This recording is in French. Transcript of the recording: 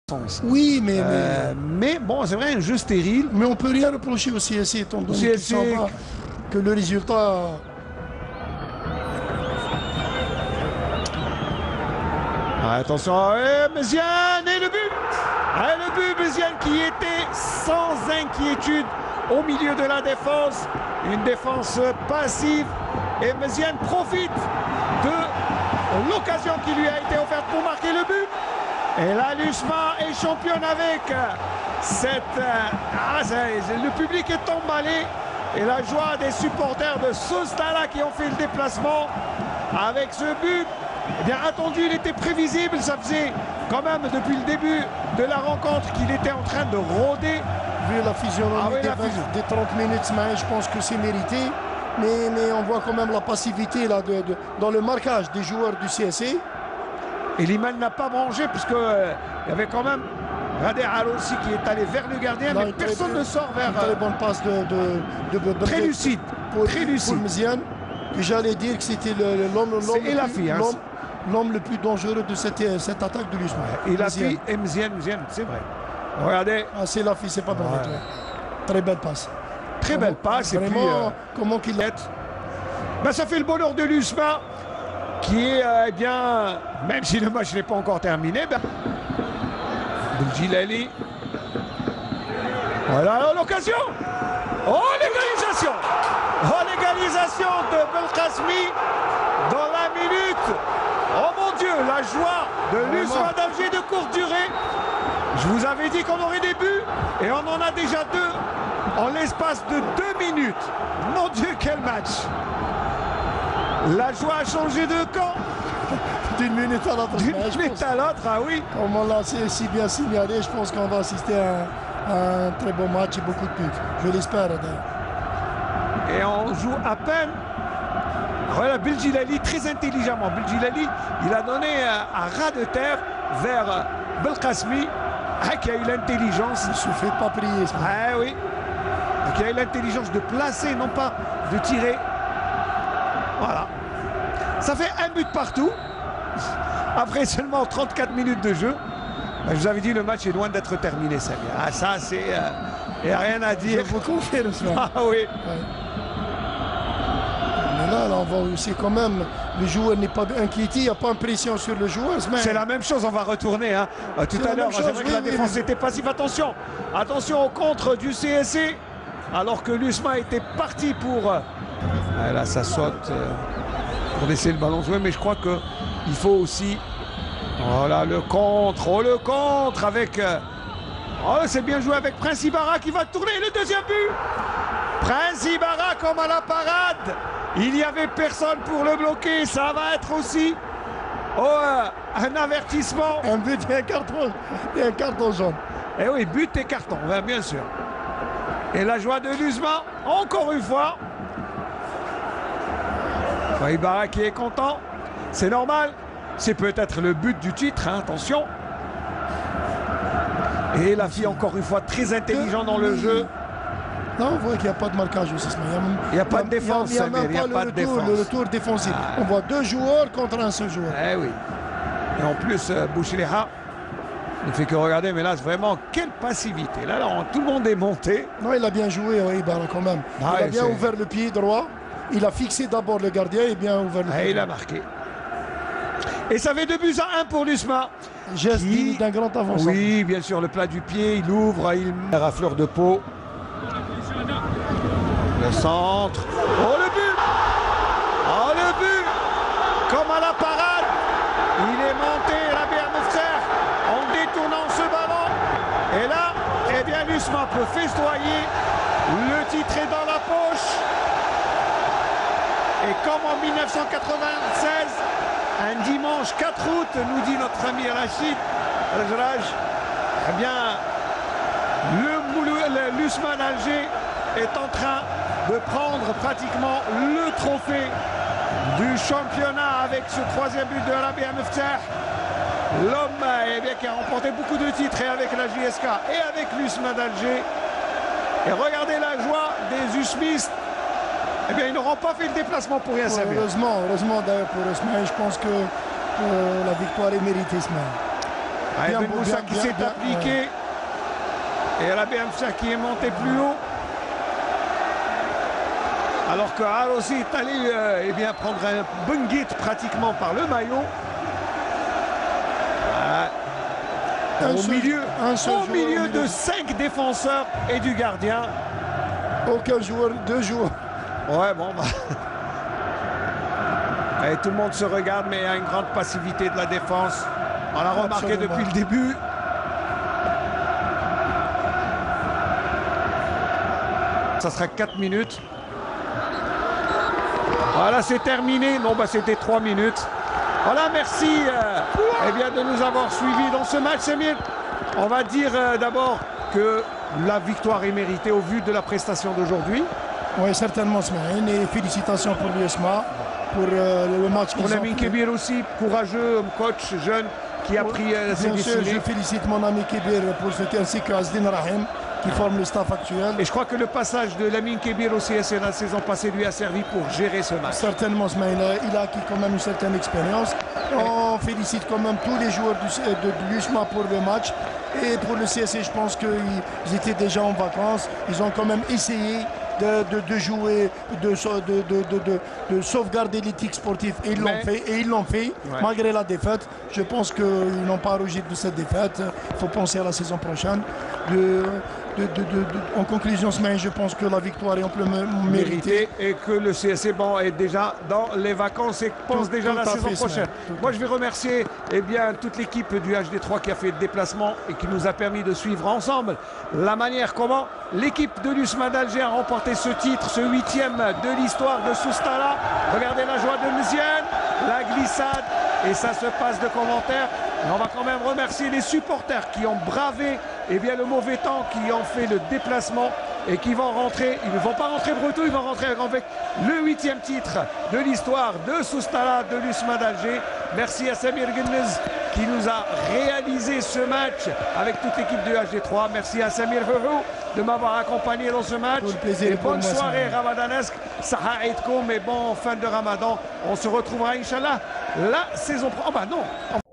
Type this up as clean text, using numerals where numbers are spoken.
sens. Oui, mais bon, c'est vrai, un jeu stérile. Mais on peut rien reprocher au CSC, étant donné qu'ils sont pas, que le résultat... Attention, Méziane et le but. Le but, Méziane qui était sans inquiétude au milieu de la défense. Une défense passive. Et Méziane profite de l'occasion qui lui a été offerte pour marquer le but. Et là, l'USMA est championne avec cette... le public est emballé. Et la joie des supporters de Sostala qui ont fait le déplacement avec ce but. Eh bien, attendu, il était prévisible. Ça faisait quand même depuis le début de la rencontre qu'il était en train de rôder. Vu la physionomie des 30 minutes, je pense que c'est mérité. Mais on voit quand même la passivité là, dans le marquage des joueurs du CSC. Et Liman n'a pas mangé puisqu'il y avait quand même Rader aussi qui est allé vers le gardien, mais personne ne sort vers... Une très bonne passe de très lucide. Très lucide. Méziane. J'allais dire que c'était l'homme le plus dangereux de cette attaque de l'USMA. Et la fille et Méziane, c'est vrai. Regardez. Ah, c'est la fille, c'est pas vrai. Ouais. Très belle passe. Très belle passe. Vraiment, et puis, comment qu'il l'a... Ben, ça fait le bonheur de l'USMA qui est, eh bien, même si le match n'est pas encore terminé, ben... Belgilali. Voilà l'occasion. Oh, l'égalisation. Oh, l'égalisation de Belkacmi dans la minute. Oh mon Dieu, la joie de l'USMA d'Alger de courte durée. Je vous avais dit qu'on aurait des buts et on en a déjà deux en l'espace de 2 minutes. Mon Dieu, quel match. La joie a changé de camp. D'une minute à l'autre. D'une minute à l'autre, ah oui. Comme on l'a si bien signalé, je pense qu'on va assister à un très bon match et beaucoup de buts. Je l'espère d'ailleurs. Et on joue à peine. Voilà, Belgilali très intelligemment. Belgilali, il a donné un ras de terre vers Belkacmi, qui a eu l'intelligence. Il ne se fait pas prier. Ah oui. Qui a eu l'intelligence de placer, non pas de tirer. Voilà. Ça fait un but partout. Après seulement 34 minutes de jeu. Je vous avais dit, le match est loin d'être terminé, ça. Ah, ça, c'est... Il n'y a rien à dire. Je vous confirme ça. Ah oui. Ouais. Mais là, on voit aussi quand même, le joueur n'est pas inquiété, il n'y a pas de pression sur le joueur. C'est la même chose, on va retourner. Hein. Tout à l'heure, c'est vrai que la défense était passive. Attention, attention au contre du CSC. Alors que l'USMA était parti pour... là, ça saute pour laisser le ballon jouer. Mais je crois qu'il faut aussi... Oh là, le contre. Oh, le contre avec... Oh, c'est bien joué avec Prince Ibarra qui va tourner le deuxième but. Prince Ibarra comme à la parade. Il n'y avait personne pour le bloquer. Ça va être aussi un avertissement. Un but et un carton jaune. Eh oui, but et carton, bien sûr. Et la joie de l'USMA, encore une fois. Ibarra qui est content. C'est normal. C'est peut-être le but du titre, hein, attention. Et la fille, encore une fois, très intelligente dans le jeu. Non, on voit qu'il n'y a pas de marquage aussi. Il n'y a pas de défense. Il n'y a même pas le retour défensif. On voit 2 joueurs contre un seul joueur. Eh oui. Et en plus, Bouchleha ne fait que regarder. Mais là, vraiment, quelle passivité. Là, tout le monde est monté. Non, il a bien joué, Ibarra, quand même. Il a bien ouvert le pied droit. Il a fixé d'abord le gardien et bien ouvert le pied. Il a marqué. Et ça fait 2-1 pour l'USMA. Geste d'un grand avancement. Oui, bien sûr, le plat du pied, il ouvre, il met à fleur de peau. Le centre. Oh, le but! Oh, le but! Comme à la parade, il est monté, Rabia Mefter, en détournant ce ballon. Et là, eh bien, l'USMA peut festoyer. Le titre est dans la poche. Et comme en 1996, un dimanche 4 août, nous dit notre ami Rachid Al-Jarraj, eh bien, l'USMA d'Alger est en train de prendre pratiquement le trophée du championnat avec ce 3e but de Rabia Mefter. L'homme qui a remporté beaucoup de titres et avec la JSK et avec l'USMA d'Alger. Et regardez la joie des USMistes. Eh bien, ils n'auront pas fait le déplacement pour rien servir. Heureusement d'ailleurs pour Ismaël, je pense que la victoire est méritée, Ismaël. Ben Moussa qui s'est appliqué. Et Rabbi Moussa qui est monté plus haut. Alors que Arossi est allé prendre un bon guide pratiquement par le maillot. Au milieu de 5 défenseurs et du gardien. Aucun joueur, 2 joueurs. Ouais, bon, bah. Et tout le monde se regarde, mais il y a une grande passivité de la défense. On l'a remarqué depuis le début. Ça sera 4 minutes. Voilà, c'est terminé. Non, bah c'était 3 minutes. Voilà, merci de nous avoir suivis dans ce match, Samir. On va dire d'abord que la victoire est méritée au vu de la prestation d'aujourd'hui. Oui, certainement, Smaïn. Et félicitations pour l'USMA, pour le match qu'ils ont fait. Mon ami Kébir aussi, courageux, coach jeune, qui a pris ses décisions. Je félicite mon ami Kébir pour ce qui ainsi que Asdin Rahim, qui forme le staff actuel. Et je crois que le passage de Lamine Kébir au CSN la saison passée lui a servi pour gérer ce match. Certainement, Smaïn. Il a acquis quand même une certaine expérience. On félicite quand même tous les joueurs de l'USMA pour le match. Et pour le CSC, je pense qu'ils étaient déjà en vacances. Ils ont quand même essayé de jouer, de sauvegarder l'éthique sportive. Et ils l'ont fait, malgré la défaite. Je pense qu'ils n'ont pas rougi de cette défaite. Il faut penser à la saison prochaine. En conclusion, je pense que la victoire est amplement méritée. Et que le CSC est déjà dans les vacances et pense déjà à la saison prochaine. Moi, je vais remercier toute l'équipe du HD3 qui a fait le déplacement et qui nous a permis de suivre ensemble la manière comment l'équipe de l'USMA d'Alger a remporté ce titre, ce 8e de l'histoire de Soustala. Regardez la joie de Mziane, la glissade, et ça se passe de commentaires. Mais on va quand même remercier les supporters qui ont bravé le mauvais temps, qui ont fait le déplacement et qui vont rentrer. Ils ne vont pas rentrer bretons, ils vont rentrer avec le 8e titre de l'histoire de Soustala, de l'USMA d'Alger. Merci à Samir Guennez qui nous a réalisé ce match avec toute l'équipe du HD3. Merci à Samir Houhou de m'avoir accompagné dans ce match. Et bonne soirée ramadanesque. Saha Eidkoum et bon fin de Ramadan. On se retrouvera, Inch'Allah, la saison prochaine. Oh bah non.